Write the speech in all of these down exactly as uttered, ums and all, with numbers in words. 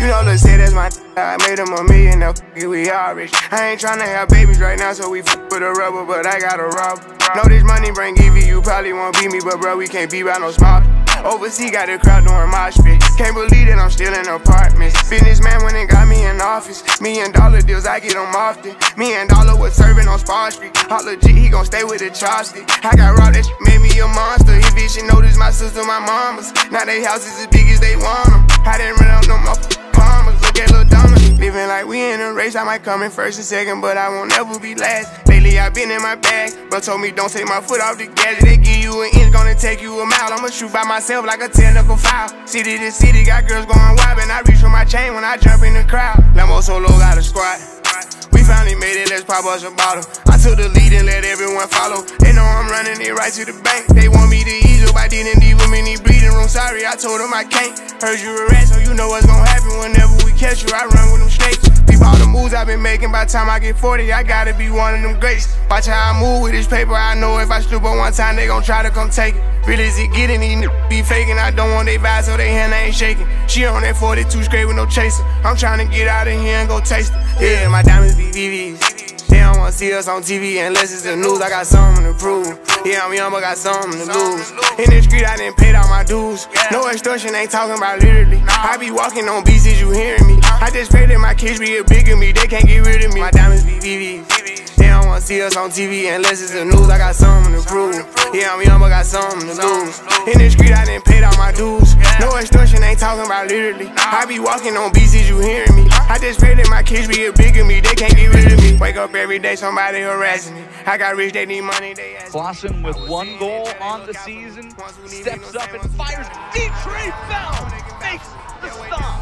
You know, let's say that's my I made him a million, now we all rich. I ain't tryna have babies right now, so we f with a rubber, but I got a rob. Know this money bring Evie, you probably won't beat me, but bro, we can't be by no small. Overseas got the crowd doing mosh pit. Can't believe that I'm still in apartments. Businessman went and got me in office. Million dollar deals, I get them often. Me and Dollar was serving on Spar Street. Hot legit, he gon' stay with the chopstick. I got robbed, that shit made me a monster. He bitch, she noticed my sister, my mamas. Now they houses as big as they want them. I didn't run up no motherfucking palmers. Look at Lil Donna. Living like we in a race, I might come in first and second, but I won't ever be last. Lately I been in my bag, bro told me don't take my foot off the gas. They give you an inch, gonna take you a mile. I'ma shoot by myself like a technical foul. City to city, got girls going wild, and I reach for my chain when I jump in the crowd. Lambo Solo got a squad. We finally made it, let's pop us a bottle. I took the lead and let everyone follow. They know I'm running it right to the bank. They want me to ease up, I didn't leave them in the breathing room. Sorry, I told them I can't. Heard you a rat, so you know what's gonna happen whenever we catch you. I run with them snakes. Peep all the moves I've been making. By the time I get forty, I gotta be one of them greats. Watch how I move with this paper. I know if I slip up one time, they gon' try to come take it. Really is it getting, these niggas be faking. I don't want they vibe, so they hand ain't shaking. She on that forty-two straight with no chaser. I'm trying to get out of here and go taste it. Yeah, my diamonds be V Vs. They don't wanna see us on T V unless it's the news. I got something to prove. Yeah, I'm young, but got something to lose. In the street, I didn't pay all my dues. No extortion, ain't talking about literally. I be walking on beats, is you hearing me? I just pray that my kids be a bigger me. They can't get rid of me. My diamonds be V Vs. They don't wanna see us on T V unless it's the news. I got something to prove. Yeah, I'm young, but got something to lose. In the street, I didn't pay all my dues. No extortion, ain't talking about literally. I be walking on beats, is you hearing me? I just pray that my kids be a bigger me. They can't get rid of me. Wake up every day, somebody harassing me. I got rich, they need money, they ask me. Blossom with one goal on the season, steps up and fires. Detré Bell makes the stop.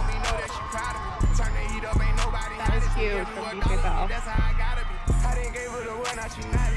That was huge from Detré Bell.